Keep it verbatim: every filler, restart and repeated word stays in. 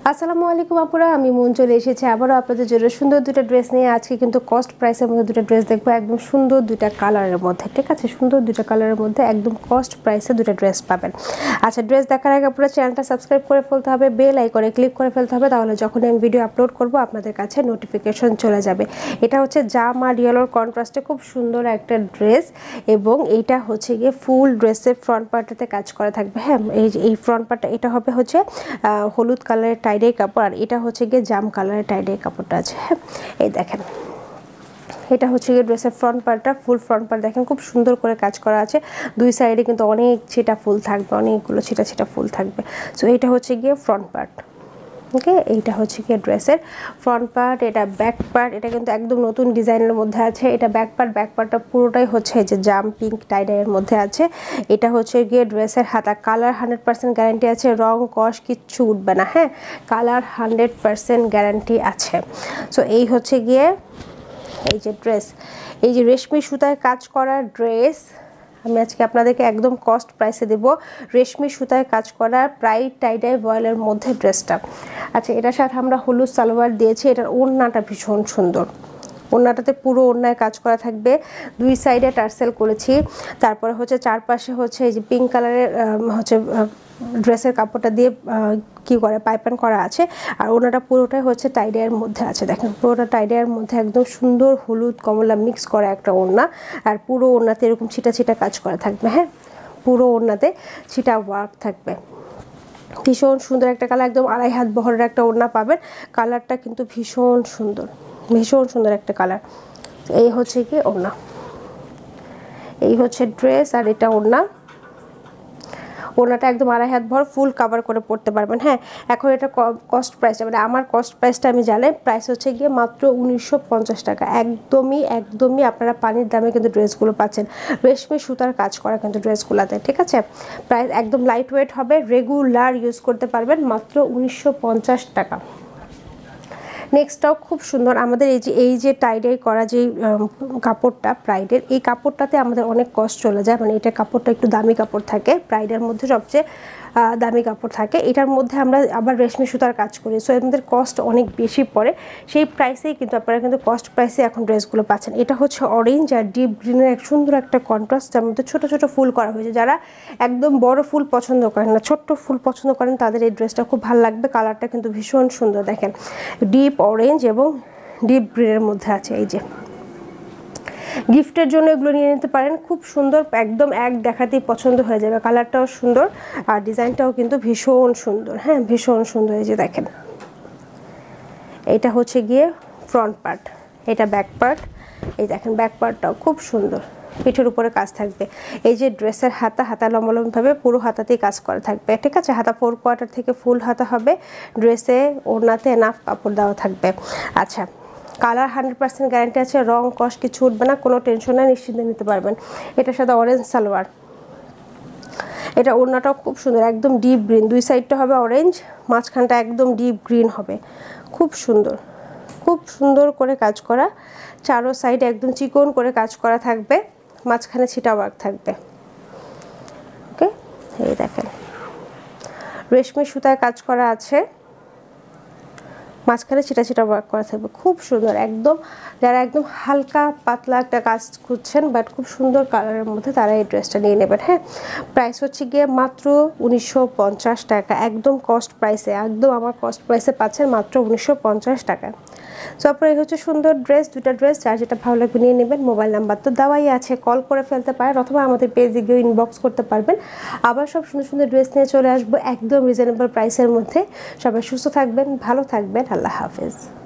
আসসালামু আলাইকুম আপুরা, আমি মন চলে এসেছি আবারও আপনাদের জন্য সুন্দর দুটো ড্রেস নিয়ে। আজকে কিন্তু কস্ট প্রাইসের মধ্যে দুটো ড্রেস দেখবো, একদম সুন্দর দুটা কালারের মধ্যে। ঠিক আছে, সুন্দর দুটো কালারের মধ্যে একদম কস্ট প্রাইসে দুটো ড্রেস পাবেন। আচ্ছা, ড্রেস দেখার আগে পুরো চ্যানেলটা সাবস্ক্রাইব করে ফেলতে হবে, বেল আইকনে ক্লিক করে ফেলতে হবে, তাহলে যখন আমি ভিডিও আপলোড করব আপনাদের কাছে নোটিফিকেশন চলে যাবে। এটা হচ্ছে জাম আর ইয়েলোর কন্ট্রাস্টে খুব সুন্দর একটা ড্রেস, এবং এইটা হচ্ছে গিয়ে ফুল ড্রেসের ফ্রন্ট পার্টটাতে কাজ করা থাকবে। হ্যাঁ, এই যে এই ফ্রন্ট পার্টটা এটা হবে হচ্ছে হলুদ কালারের টাইডাই কাপড়, আর এটা হচ্ছে গিয়ে জাম কালারের টাইডাই কাপড়টা আছে। হ্যাঁ, এই দেখেন, এটা হচ্ছে গিয়ে ড্রেসের ফ্রন্ট পার্টটা, ফুল ফ্রন্ট পার্ট দেখেন খুব সুন্দর করে কাজ করা আছে। দুই সাইডে কিন্তু অনেক ছিটা ফুল থাকবে, অনেকগুলো ছিটা ছিটা ফুল থাকবে। সো এটা হচ্ছে গিয়ে ফ্রন্ট পার্ট। ওকে, এইটা হচ্ছে গিয়ে ড্রেসের ফ্রন্ট পার্ট। এটা ব্যাক পার্ট, এটা কিন্তু একদম নতুন ডিজাইনের মধ্যে আছে। এটা ব্যাক পার্ট, ব্যাক পার্টটা পুরোটাই হচ্ছে এই যে জাম পিঙ্ক টাইডাইয়ের মধ্যে আছে। এটা হচ্ছে গিয়ে ড্রেসের হাতা। কালার হান্ড্রেড পার্সেন্ট গ্যারান্টি আছে, রং কস কিচ্ছু উঠবে না। হ্যাঁ, কালার হান্ড্রেড পার্সেন্ট গ্যারান্টি আছে। সো এই হচ্ছে গিয়ে এই যে ড্রেস, এই যে রেশমি সুতায় কাজ করা ড্রেস আমি আজকে আপনাদেরকে একদম কস্ট প্রাইসে দেবো। রেশমি সুতায় কাজ করা প্রাইড টাইডাই ভয়েলের মধ্যে ড্রেসটা। আচ্ছা, এটার সাথে আমরা হলুদ সালোয়ার দিয়েছি। এটার ওড়নাটা ভীষণ সুন্দর, ওড়নাটাতে পুরো ওড়নায় কাজ করা থাকবে। দুই সাইডে টার্সেল করেছি। তারপরে হচ্ছে চারপাশে হচ্ছে এই যে পিঙ্ক কালারের হচ্ছে ড্রেসের কাপড়টা দিয়ে কি করে পাইপান করা আছে। আর ওনাটা পুরোটাই হচ্ছে টাইডাইয়ের মধ্যে আছে। দেখেন, পুরোটা টাইডাইয়ের মধ্যে একদম সুন্দর হলুদ কমলা মিক্স করা একটা ওড়না। আর পুরো ওড়নাতে এরকম ছিটা ছিটা কাজ করা থাকবে। হ্যাঁ, পুরো ওড়নাতে ছিটা ওয়ার্ক থাকবে। ভীষণ সুন্দর একটা কালার, একদম আড়াই হাত বহরের একটা ওড়না পাবেন। কালারটা কিন্তু ভীষণ সুন্দর, ভীষণ সুন্দর একটা কালার। এই হচ্ছে কি ওড়না, এই হচ্ছে ড্রেস, আর এটা ওড়না। ওড়নাটা একদম আড়াই হাত ভর ফুল কাভার করে পড়তে পারবেন। হ্যাঁ, এখন এটা কস্ট প্রাইসটা মানে আমার কস্ট প্রাইসটা আমি জানি, প্রাইস হচ্ছে গিয়ে মাত্র উনিশশো পঞ্চাশ টাকা। একদমই একদমই আপনারা পানির দামে কিন্তু ড্রেসগুলো পাচ্ছেন। রেশমি সুতার কাজ করা কিন্তু ড্রেসগুলোতে। ঠিক আছে, প্রাইস একদম লাইট ওয়েট হবে, রেগুলার ইউজ করতে পারবেন, মাত্র উনিশশো পঞ্চাশ টাকা। নেক্সটটাও খুব সুন্দর, আমাদের এই যে এই যে টাইডাই করা যে কাপড়টা প্রাইডের, এই কাপড়টাতে আমাদের অনেক কস্ট চলে যায়। মানে এটা কাপড়টা একটু দামি কাপড় থাকে, প্রাইডের মধ্যে সবচেয়ে দামি কাপড় থাকে। এটার মধ্যে আমরা আবার রেশমি সুতার কাজ করি, সো এদের কস্ট অনেক বেশি পড়ে। সেই প্রাইসেই কিন্তু আপনারা কিন্তু কস্ট প্রাইসে এখন ড্রেসগুলো পাচ্ছেন। এটা হচ্ছে অরেঞ্জ আর ডিপ গ্রিনের এক সুন্দর একটা কন্ট্রাস্ট, যার মধ্যে ছোটো ছোটো ফুল করা হয়েছে। যারা একদম বড় ফুল পছন্দ করেন না, ছোট্ট ফুল পছন্দ করেন, তাদের এই ড্রেসটা খুব ভালো লাগবে। কালারটা কিন্তু ভীষণ সুন্দর, দেখেন ডিপ অরেঞ্জ এবং ডিপ গ্রিনের মধ্যে আছে। এই যে গিফটের জন্য এগুলো নিয়ে নিতে পারেন, খুব সুন্দর, একদম এক দেখাতেই পছন্দ হয়ে যাবে। কালারটাও সুন্দর আর ডিজাইনটাও কিন্তু ভীষণ সুন্দর। হ্যাঁ, ভীষণ সুন্দর। এই যে দেখেন, এটা হচ্ছে গিয়ে ফ্রন্ট পার্ট, এটা ব্যাক পার্ট। এই দেখেন ব্যাক পার্টটাও খুব সুন্দর, পিঠের উপরে কাজ থাকবে। এই যে ড্রেসের হাতা, হাতা লম্বালম্বিভাবে পুরো হাতাতেই কাজ করা থাকবে। ঠিক আছে, হাতা ফোর কোয়ার্টার থেকে ফুল হাতা হবে। ড্রেসে ওড়নাতে এনাফ কাপড় দেওয়া থাকবে। আচ্ছা, কালার হান্ড্রেড পার্সেন্ট গ্যারান্টি আছে, রং কস কিছু উঠবে না, কোনো টেনশন নেই, নিশ্চিন্তে নিতে পারবেন। এটার সাথে অরেঞ্জ সালোয়ার। এটা ওড়নাটাও খুব সুন্দর, একদম ডিপ গ্রিন, দুই সাইডটা হবে অরেঞ্জ, মাঝখানটা একদম ডিপ গ্রিন হবে। খুব সুন্দর, খুব সুন্দর করে কাজ করা, চারো সাইডে একদম চিকন করে কাজ করা থাকবে, মাঝখানে ছিটা ওয়ার্ক থাকবে। ওকে, এই দেখেন রেশমি সুতায় কাজ করা আছে, মাঝখানে ছিটা ছিটা ওয়ার্ক করা থাকবে। খুব সুন্দর, একদম যারা একদম হালকা পাতলা একটা কাজ খুঁজছেন বাট খুব সুন্দর কালারের মধ্যে, তারা এই ড্রেসটা নিয়ে নেবেন। হ্যাঁ, প্রাইস হচ্ছে গিয়ে মাত্র উনিশশো পঞ্চাশ টাকা, একদম কস্ট প্রাইসে, একদম আমার কস্ট প্রাইসে পাচ্ছেন মাত্র উনিশশো পঞ্চাশ টাকা। সো আপনার এই হচ্ছে সুন্দর ড্রেস, দুটা ড্রেস, যার যেটা ভালো লাগবে নিয়ে নেবেন। মোবাইল নাম্বার তো দেওয়াই আছে, কল করে ফেলতে পারেন অথবা আমাদের পেজে গিয়ে ইনবক্স করতে পারবেন। আবার সব সুন্দর সুন্দর ড্রেস নিয়ে চলে আসবো একদম রিজনেবল প্রাইসের মধ্যে। সবাই সুস্থ থাকবেন, ভালো থাকবেন, আল্লাহ হাফেজ।